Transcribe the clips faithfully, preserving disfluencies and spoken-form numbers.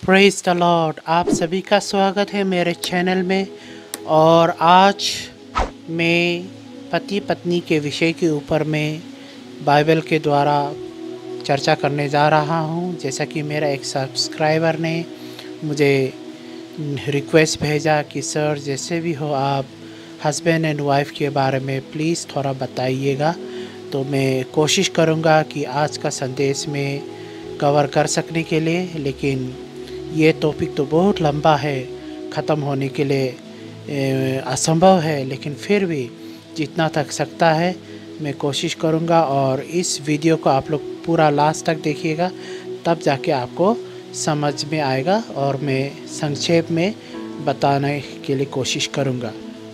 Praise the Lord. आप सभी का स्वागत है मेरे चैनल में। और आज मैं पति पत्नी के विषय के ऊपर में बाइबल के द्वारा चर्चा करने जा रहा हूं। जैसा कि मेरा एक सब्सक्राइबर ने मुझे रिक्वेस्ट भेजा कि सर जैसे भी हो आप हस्बैंड एंड वाइफ के बारे में प्लीज़ थोड़ा बताइएगा। तो मैं कोशिश करूंगा कि आज का संदेश में कवर कर सकने के लिए, लेकिन ये टॉपिक तो बहुत लंबा है, ख़त्म होने के लिए असंभव है, लेकिन फिर भी जितना तक सकता है मैं कोशिश करूँगा। और इस वीडियो को आप लोग पूरा लास्ट तक देखिएगा, तब जाके आपको समझ में आएगा और मैं संक्षेप में बताने के लिए कोशिश करूँगा।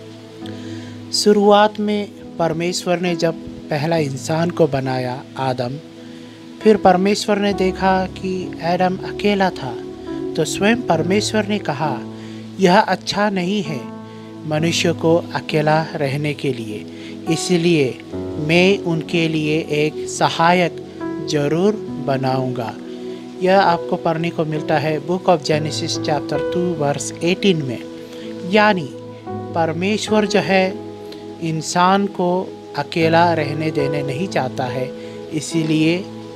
शुरुआत में परमेश्वर ने जब पहला इंसान को बनाया आदम, फिर परमेश्वर ने देखा कि आदम अकेला था, तो स्वयं परमेश्वर ने कहा यह अच्छा नहीं है मनुष्य को अकेला रहने के लिए, इसलिए मैं उनके लिए एक सहायक ज़रूर बनाऊंगा। यह आपको पढ़ने को मिलता है book of Genesis chapter two verse eighteen में। यानी परमेश्वर जो है इंसान को अकेला रहने देने नहीं चाहता है, इसीलिए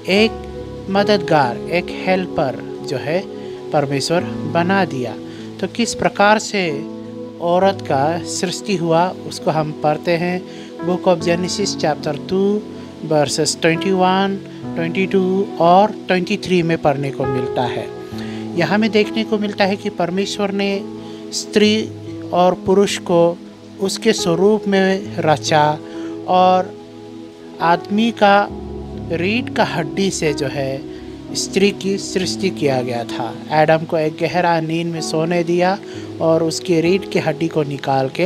एक मददगार, एक हेल्पर जो है परमेश्वर बना दिया। तो किस प्रकार से औरत का सृष्टि हुआ उसको हम पढ़ते हैं book of Genesis chapter two verses twenty one, twenty two और ट्वेंटी थ्री में पढ़ने को मिलता है। यहाँ में देखने को मिलता है कि परमेश्वर ने स्त्री और पुरुष को उसके स्वरूप में रचा और आदमी का रीढ़ का हड्डी से जो है स्त्री की सृष्टि किया गया था। आदम को एक गहरा नींद में सोने दिया और उसके रीढ़ की हड्डी को निकाल के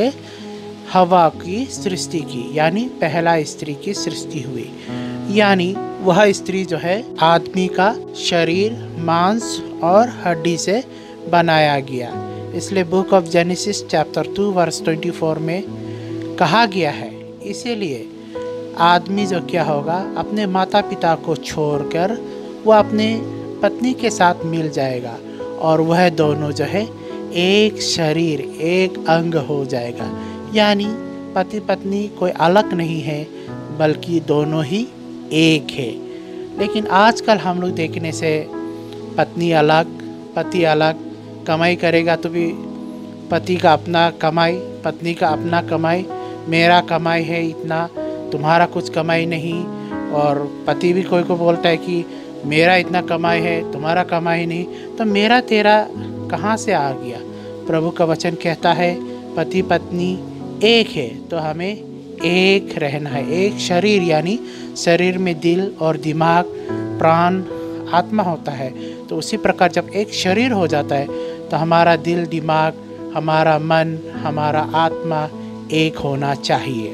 हवा की सृष्टि की, यानी पहला स्त्री की सृष्टि हुई। यानी वह स्त्री जो है आदमी का शरीर मांस और हड्डी से बनाया गया। इसलिए book of Genesis chapter two verse twenty four में कहा गया है, इसीलिए आदमी जो क्या होगा अपने माता पिता को छोड़कर वह अपने पत्नी के साथ मिल जाएगा और वह दोनों जो है एक शरीर, एक अंग हो जाएगा। यानी पति पत्नी कोई अलग नहीं है, बल्कि दोनों ही एक है। लेकिन आजकल हम लोग देखने से पत्नी अलग, पति अलग, कमाई करेगा तो भी पति का अपना कमाई, पत्नी का अपना कमाई, मेरा कमाई है इतना, तुम्हारा कुछ कमाई नहीं। और पति भी कोई को बोलता है कि मेरा इतना कमाई है, तुम्हारा कमाई नहीं, तो मेरा तेरा कहाँ से आ गया। प्रभु का वचन कहता है पति पत्नी एक है, तो हमें एक रहना है, एक शरीर। यानी शरीर में दिल और दिमाग, प्राण, आत्मा होता है। तो उसी प्रकार जब एक शरीर हो जाता है तो हमारा दिल, दिमाग, हमारा मन, हमारा आत्मा एक होना चाहिए।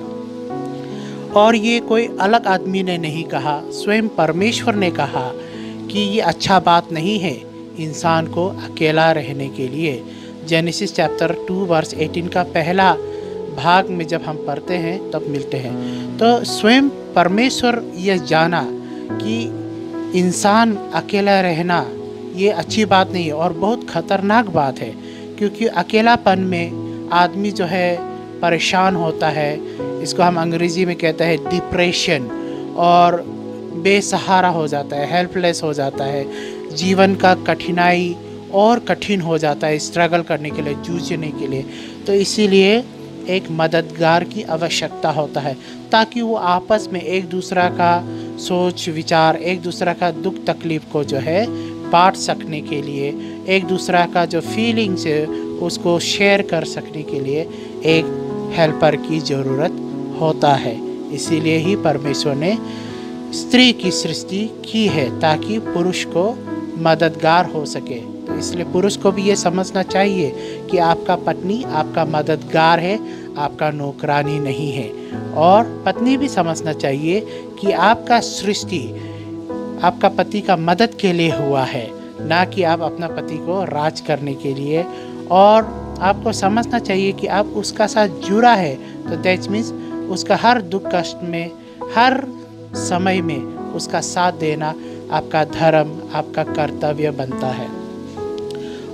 और ये कोई अलग आदमी ने नहीं कहा, स्वयं परमेश्वर ने कहा कि ये अच्छा बात नहीं है इंसान को अकेला रहने के लिए। Genesis chapter two verse eighteen का पहला भाग में जब हम पढ़ते हैं तब मिलते हैं। तो स्वयं परमेश्वर ये जाना कि इंसान अकेला रहना ये अच्छी बात नहीं है और बहुत ख़तरनाक बात है, क्योंकि अकेलापन में आदमी जो है परेशान होता है। इसको हम अंग्रेज़ी में कहते हैं डिप्रेशन, और बेसहारा हो जाता है, हेल्पलेस हो जाता है। जीवन का कठिनाई और कठिन हो जाता है स्ट्रगल करने के लिए, जूझने के लिए। तो इसीलिए एक मददगार की आवश्यकता होता है, ताकि वो आपस में एक दूसरा का सोच विचार, एक दूसरा का दुख तकलीफ़ को जो है बांट सकने के लिए, एक दूसरा का जो फीलिंग्स है उसको शेयर कर सकने के लिए एक हेल्पर की ज़रूरत होता है। इसीलिए ही परमेश्वर ने स्त्री की सृष्टि की है, ताकि पुरुष को मददगार हो सके। तो इसलिए पुरुष को भी ये समझना चाहिए कि आपका पत्नी आपका मददगार है, आपका नौकरानी नहीं है। और पत्नी भी समझना चाहिए कि आपका सृष्टि आपका पति का मदद के लिए हुआ है, ना कि आप अपना पति को राज करने के लिए। और आपको समझना चाहिए कि आप उसका साथ जुड़ा है, तो दैट मीन्स उसका हर दुख कष्ट में, हर समय में उसका साथ देना आपका धर्म, आपका कर्तव्य बनता है।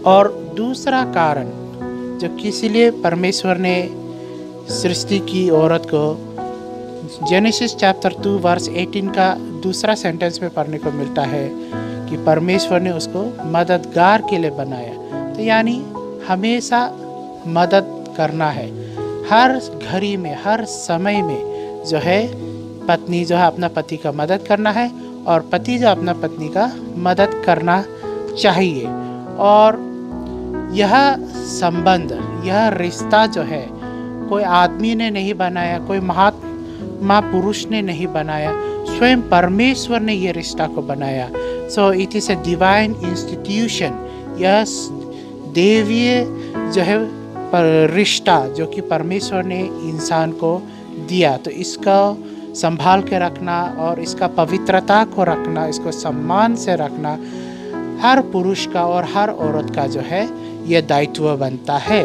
और दूसरा कारण जो किस लिए परमेश्वर ने सृष्टि की औरत को, जेनेसिस चैप्टर टू वर्स अठारह का दूसरा सेंटेंस में पढ़ने को मिलता है कि परमेश्वर ने उसको मददगार के लिए बनाया। तो यानी हमेशा मदद करना है, हर घड़ी में, हर समय में जो है पत्नी जो है अपना पति का मदद करना है और पति जो अपना पत्नी का मदद करना चाहिए। और यह संबंध, यह रिश्ता जो है कोई आदमी ने नहीं बनाया, कोई महात्मा पुरुष ने नहीं बनाया, स्वयं परमेश्वर ने ये रिश्ता को बनाया। So it is a divine institution. यह देवीय जो है रिश्ता जो कि परमेश्वर ने इंसान को दिया, तो इसका संभाल के रखना और इसका पवित्रता को रखना, इसको सम्मान से रखना हर पुरुष का और हर औरत का जो है यह दायित्व बनता है।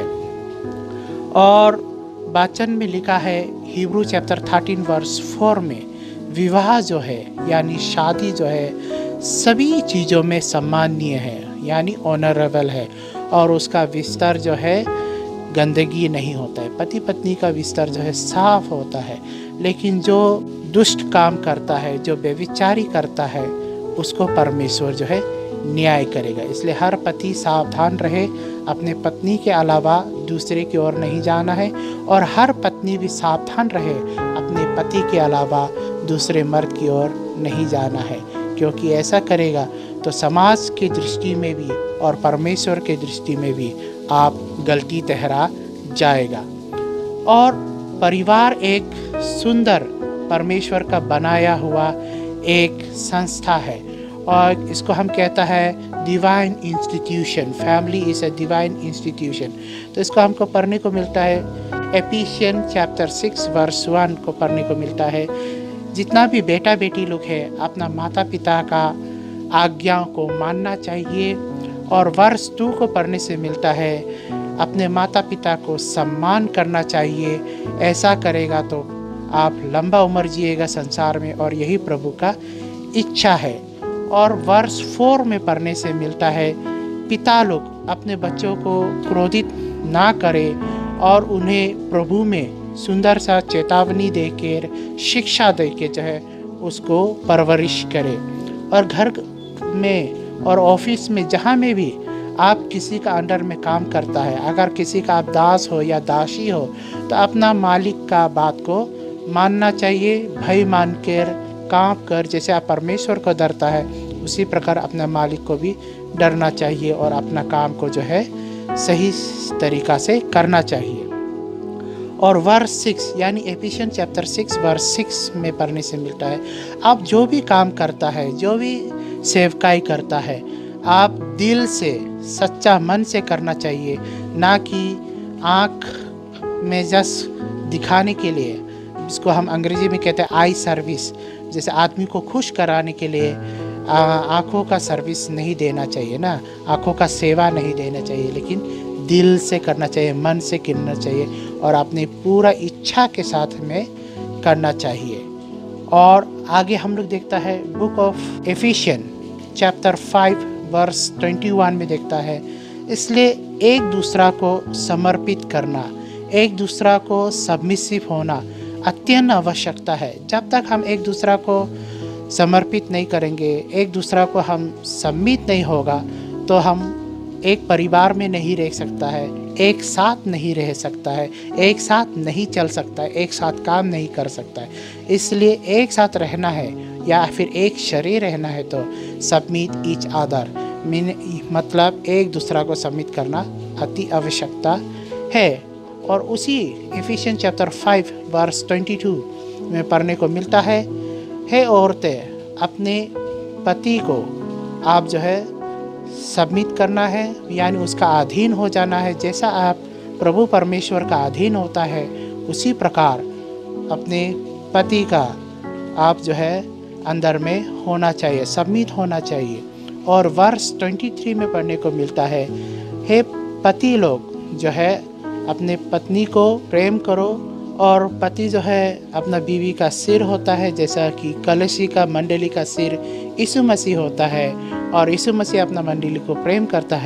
और वचन में लिखा है Hebrew chapter thirteen verse four में, विवाह जो है यानी शादी जो है सभी चीज़ों में सम्माननीय है, यानी ऑनरेबल है, और उसका बिस्तर जो है गंदगी नहीं होता है। पति पत्नी का बिस्तर जो है साफ होता है, लेकिन जो दुष्ट काम करता है, जो व्यभिचारी करता है, उसको परमेश्वर जो है न्याय करेगा। इसलिए हर पति सावधान रहे, अपने पत्नी के अलावा दूसरे की ओर नहीं जाना है, और हर पत्नी भी सावधान रहे, अपने पति के अलावा दूसरे मर्द की ओर नहीं जाना है, क्योंकि ऐसा करेगा तो समाज की दृष्टि में भी और परमेश्वर के दृष्टि में भी आप गलती ठहरा जाएगा। और परिवार एक सुंदर परमेश्वर का बनाया हुआ एक संस्था है, और इसको हम कहता है divine institution. Family is a divine institution. तो इसको हमको पढ़ने को मिलता है Ephesian chapter six verse one को पढ़ने को मिलता है। जितना भी बेटा बेटी लोग है अपना माता पिता का आज्ञाओं को मानना चाहिए। और वर्ष टू को पढ़ने से मिलता है अपने माता पिता को सम्मान करना चाहिए। ऐसा करेगा तो आप लंबा उम्र जिएगा संसार में, और यही प्रभु का इच्छा है। और वर्ष फोर में पढ़ने से मिलता है पिता लोग अपने बच्चों को क्रोधित ना करें और उन्हें प्रभु में सुंदर सा चेतावनी देकर, शिक्षा देकर जो है उसको परवरिश करें। और घर में और ऑफिस में जहाँ में भी आप किसी का अंडर में काम करता है, अगर किसी का आप दास हो या दासी हो, तो अपना मालिक का बात को मानना चाहिए। भय मान कर, काँप कर, जैसे आप परमेश्वर को डरता है उसी प्रकार अपने मालिक को भी डरना चाहिए और अपना काम को जो है सही तरीक़ा से करना चाहिए। और वर्स सिक्स यानी Ephesian chapter six verse six में पढ़ने से मिलता है आप जो भी काम करता है, जो भी सेवकाई करता है, आप दिल से, सच्चा मन से करना चाहिए, ना कि आँख में जस्ट दिखाने के लिए, जिसको हम अंग्रेजी में कहते हैं आई सर्विस। जैसे आदमी को खुश कराने के लिए आँखों का सर्विस नहीं देना चाहिए ना, आँखों का सेवा नहीं देना चाहिए, लेकिन दिल से करना चाहिए, मन से करना चाहिए और अपनी पूरा इच्छा के साथ में करना चाहिए। और आगे हम लोग देखता है book of Ephesian chapter five verse twenty one में देखता है, इसलिए एक दूसरा को समर्पित करना, एक दूसरा को सबमिसिव होना अत्यंत आवश्यकता है। जब तक हम एक दूसरा को समर्पित नहीं करेंगे, एक दूसरा को हम सम्मित नहीं होगा, तो हम एक परिवार में नहीं रह सकता है, एक साथ नहीं रह सकता है, एक साथ नहीं चल सकता है, एक साथ काम नहीं कर सकता है। इसलिए एक साथ रहना है या फिर एक शरीर रहना है तो सबमिट ईच अदर, मतलब एक दूसरा को सबमिट करना अति आवश्यकता है। और उसी Ephesian chapter five verse twenty two में पढ़ने को मिलता है, हे औरतें अपने पति को आप जो है सबमिट करना है, यानी उसका अधीन हो जाना है। जैसा आप प्रभु परमेश्वर का अधीन होता है उसी प्रकार अपने पति का आप जो है अंदर में होना चाहिए, सबमिट होना चाहिए। और वर्स तेईस में पढ़ने को मिलता है, हे पति लोग जो है अपने पत्नी को प्रेम करो, और पति जो है अपना बीवी का सिर होता है, जैसा कि कलीसिया का मंडली का सिर यीशु मसीह होता है, और यीशु मसीह अपना मंडली को प्रेम करता है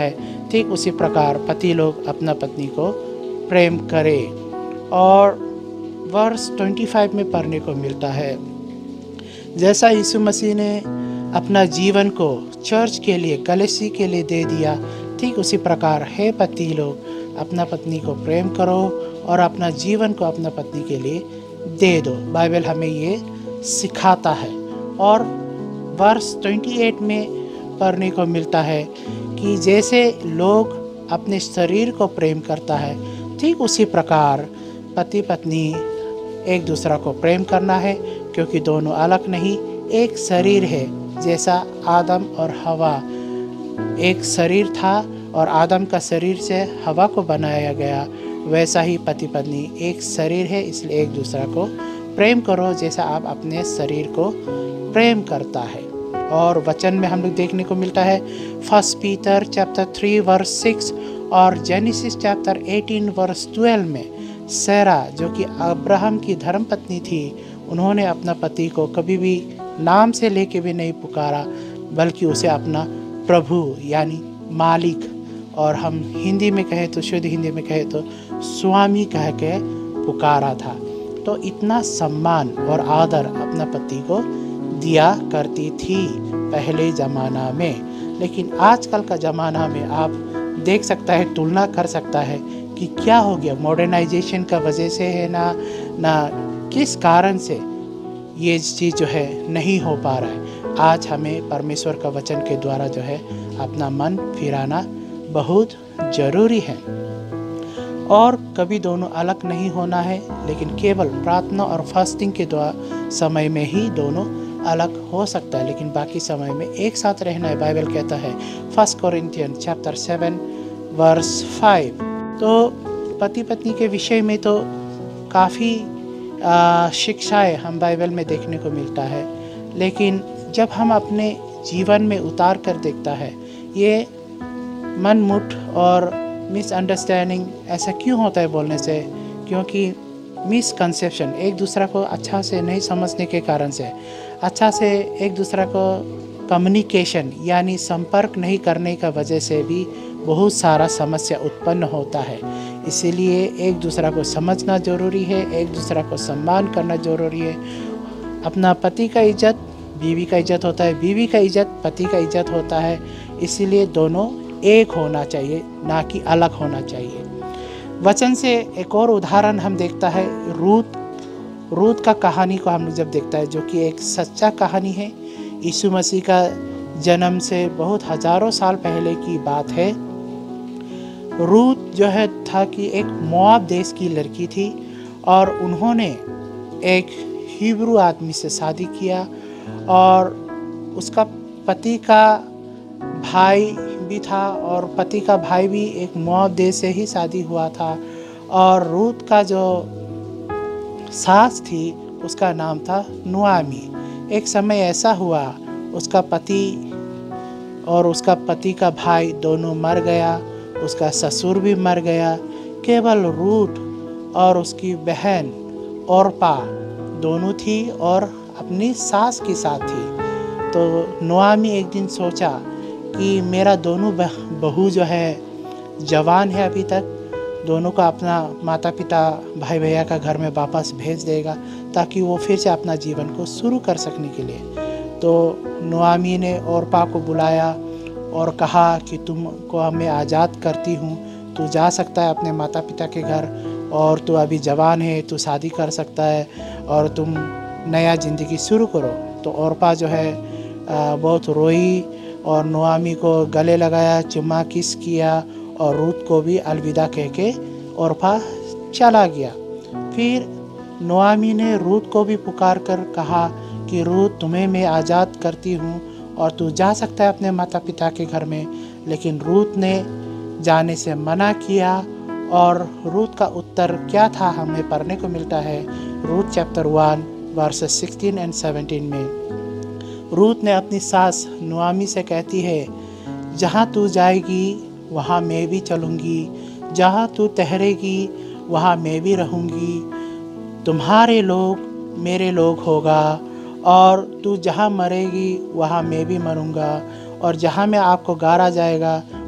ठीक उसी प्रकार पति लोग अपना पत्नी को प्रेम करें। और वर्स पच्चीस में पढ़ने को मिलता है, जैसा यीशु मसीह ने अपना जीवन को चर्च के लिए, कलीसिया के लिए दे दिया, ठीक उसी प्रकार हे पति लोग अपना पत्नी को प्रेम करो और अपना जीवन को अपना पत्नी के लिए दे दो। बाइबल हमें ये सिखाता है। और वर्स अट्ठाईस में पढ़ने को मिलता है कि जैसे लोग अपने शरीर को प्रेम करता है, ठीक उसी प्रकार पति पत्नी एक दूसरा को प्रेम करना है, क्योंकि दोनों अलग नहीं एक शरीर है। जैसा आदम और हवा एक शरीर था और आदम का शरीर से हवा को बनाया गया, वैसा ही पति पत्नी एक शरीर है, इसलिए एक दूसरा को प्रेम करो जैसा आप अपने शरीर को प्रेम करता है। और वचन में हम लोग देखने को मिलता है first Peter chapter three verse six और जेनेसिस चैप्टर अठारह वर्स बारह में सैरा जो कि अब्राहम की धर्मपत्नी थी, उन्होंने अपना पति को कभी भी नाम से लेके भी नहीं पुकारा, बल्कि उसे अपना प्रभु यानी मालिक, और हम हिंदी में कहे तो शुद्ध हिंदी में कहे तो स्वामी कह के पुकारा था। तो इतना सम्मान और आदर अपना पति को दिया करती थी पहले ज़माना में। लेकिन आजकल का ज़माना में आप देख सकता है, तुलना कर सकता है कि क्या हो गया, मॉडर्नाइजेशन का वजह से है ना ना किस कारण से ये चीज़ जो है नहीं हो पा रहा है। आज हमें परमेश्वर का वचन के द्वारा जो है अपना मन फिराना बहुत ज़रूरी है। और कभी दोनों अलग नहीं होना है, लेकिन केवल प्रार्थना और फास्टिंग के द्वारा समय में ही दोनों अलग हो सकता है, लेकिन बाकी समय में एक साथ रहना है। बाइबल कहता है first Corinthian chapter seven verse five. तो पति पत्नी के विषय में तो काफ़ी शिक्षाएं हम बाइबल में देखने को मिलता है, लेकिन जब हम अपने जीवन में उतार कर देखता है, ये मनमुट और मिसअंडरस्टैंडिंग ऐसा क्यों होता है बोलने से, क्योंकि मिसकंसेप्शन एक दूसरा को अच्छा से नहीं समझने के कारण से, अच्छा से एक दूसरा को कम्युनिकेशन यानी संपर्क नहीं करने का वजह से भी बहुत सारा समस्या उत्पन्न होता है। इसीलिए एक दूसरा को समझना ज़रूरी है, एक दूसरा को सम्मान करना ज़रूरी है। अपना पति का इज्जत बीवी का इज्जत होता है, बीवी का इज्जत पति का इज्जत होता है। इसीलिए दोनों एक होना चाहिए, ना कि अलग होना चाहिए। वचन से एक और उदाहरण हम देखता है रूत रूत का कहानी को हम जब देखता है, जो कि एक सच्चा कहानी है। यीशु मसीह का जन्म से बहुत हजारों साल पहले की बात है। रूत जो है था कि एक मोआब देश की लड़की थी और उन्होंने एक हिब्रू आदमी से शादी किया और उसका पति का भाई भी था और पति का भाई भी एक मोआब देश से ही शादी हुआ था। और रूत का जो सास थी उसका नाम था नुआमी। एक समय ऐसा हुआ उसका पति और उसका पति का भाई दोनों मर गया, उसका ससुर भी मर गया। केवल रूत और उसकी बहन ओरपा दोनों थी और अपनी सास के साथ थी। तो नुआमी एक दिन सोचा कि मेरा दोनों बहू जो है जवान है अभी तक, दोनों को अपना माता पिता भाई भैया का घर में वापस भेज देगा ताकि वो फिर से अपना जीवन को शुरू कर सकने के लिए। तो नुआमी ने ओरपा को बुलाया और कहा कि तुमको हमें आज़ाद करती हूँ, तू जा सकता है अपने माता पिता के घर और तू अभी जवान है, तू शादी कर सकता है और तुम नया ज़िंदगी शुरू करो। तो ओरपा जो है बहुत रोई और नुआमी को गले लगाया, चुम्मा किस किया और रूत को भी अलविदा कह के ओरपा चला गया। फिर नुआमी ने रूत को भी पुकार कर कहा कि रूत तुम्हें मैं आज़ाद करती हूँ और तू जा सकता है अपने माता पिता के घर में। लेकिन रूत ने जाने से मना किया और रूत का उत्तर क्या था हमें पढ़ने को मिलता है Ruth chapter one verses sixteen and seventeen में। रूत ने अपनी सास नुआमी से कहती है, जहाँ तू जाएगी वहाँ मैं भी चलूँगी, जहाँ तू ठहरेगी वहाँ मैं भी रहूँगी, तुम्हारे लोग मेरे लोग होगा और तू जहाँ मरेगी वहाँ मैं भी मरूँगा और जहाँ में आपको गाड़ा जाएगा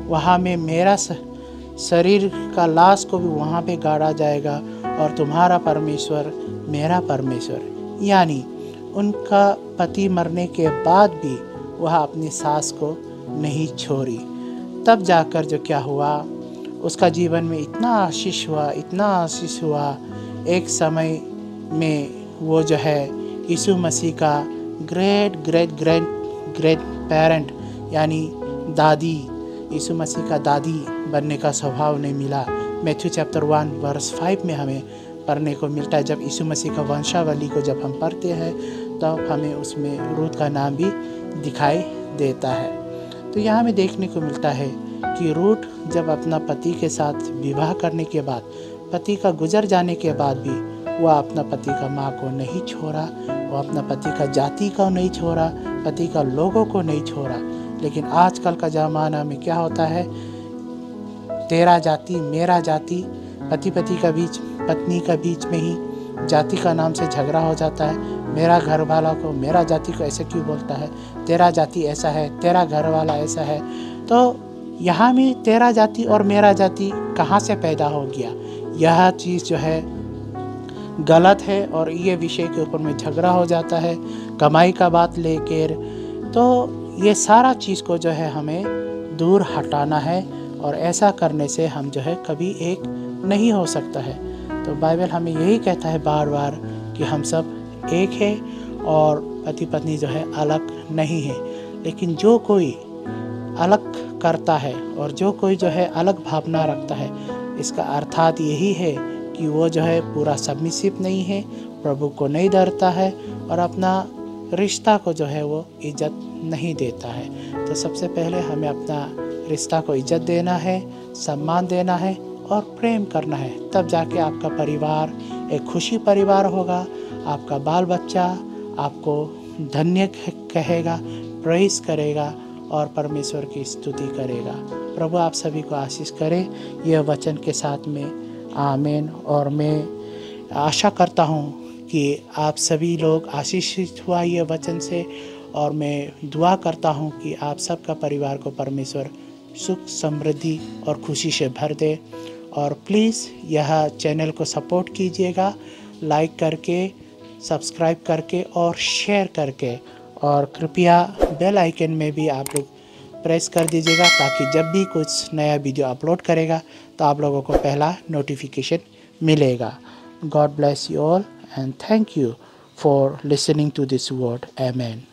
वहाँ में मेरा शरीर का लाश को भी वहाँ पे गाड़ा जाएगा और तुम्हारा परमेश्वर मेरा परमेश्वर। यानी उनका पति मरने के बाद भी वह अपनी सास को नहीं छोड़ी। तब जाकर जो क्या हुआ, उसका जीवन में इतना आशीष हुआ, इतना आशीष हुआ। एक समय में वो जो है यीशु मसीह का great great great great parent यानी दादी, यीशु मसीह का दादी बनने का स्वभाव नहीं मिला। Matthew chapter one verse five में हमें पढ़ने को मिलता है। जब यीशु मसीह का वंशावली को जब हम पढ़ते हैं तब हमें उसमें रूथ का नाम भी दिखाई देता है। तो यहाँ हमें देखने को मिलता है कि रूथ जब अपना पति के साथ विवाह करने के बाद, पति का गुजर जाने के बाद भी वह अपना पति का माँ को नहीं छोड़ा, वह अपना पति का जाति को नहीं छोड़ा, पति का लोगों को नहीं छोड़ा। लेकिन आजकल का ज़माना में क्या होता है, तेरा जाति मेरा जाति, पति पति का बीच पत्नी का बीच में ही जाति का नाम से झगड़ा हो जाता है। मेरा घर वाला को मेरा जाति को ऐसे क्यों बोलता है, तेरा जाति ऐसा है, तेरा घर वाला ऐसा है। तो यहाँ में तेरा जाति और मेरा जाति कहाँ से पैदा हो गया, यह चीज़ जो है गलत है और ये विषय के ऊपर में झगड़ा हो जाता है कमाई का बात लेकर। तो ये सारा चीज़ को जो है हमें दूर हटाना है और ऐसा करने से हम जो है कभी एक नहीं हो सकता है। तो बाइबल हमें यही कहता है बार बार कि हम सब एक है और पति पत्नी जो है अलग नहीं है। लेकिन जो कोई अलग करता है और जो कोई जो है अलग भावना रखता है, इसका अर्थात यही है कि वो जो है पूरा सबमिसिव नहीं है, प्रभु को नहीं डरता है और अपना रिश्ता को जो है वो इज्जत नहीं देता है। तो सबसे पहले हमें अपना रिश्ता को इज्जत देना है, सम्मान देना है और प्रेम करना है। तब जाके आपका परिवार एक खुशी परिवार होगा, आपका बाल बच्चा आपको धन्य कहेगा, प्रेज करेगा और परमेश्वर की स्तुति करेगा। प्रभु आप सभी को आशीष करे यह वचन के साथ में, आमीन। और मैं आशा करता हूँ कि आप सभी लोग आशीषित हुआ यह वचन से, और मैं दुआ करता हूँ कि आप सबका परिवार को परमेश्वर सुख समृद्धि और खुशी से भर दे। और प्लीज़ यह चैनल को सपोर्ट कीजिएगा, लाइक करके, सब्सक्राइब करके और शेयर करके, और कृपया बेल आइकन में भी आप लोग प्रेस कर दीजिएगा ताकि जब भी कुछ नया वीडियो अपलोड करेगा तो आप लोगों को पहला नोटिफिकेशन मिलेगा। God bless you all and thank you for listening to this word. आमीन।